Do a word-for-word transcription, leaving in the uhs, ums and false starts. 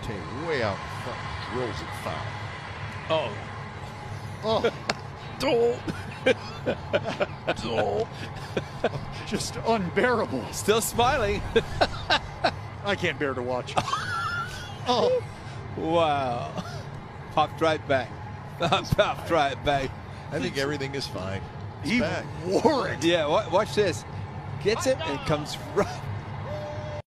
Marte way out in front, drills it foul. Oh. Oh. Oh. Just unbearable. Still smiling. I can't bear to watch. Oh. Wow. Popped right back. Popped right back. I think everything is fine. It's He back. wore it. Yeah, watch this. Gets it and comes right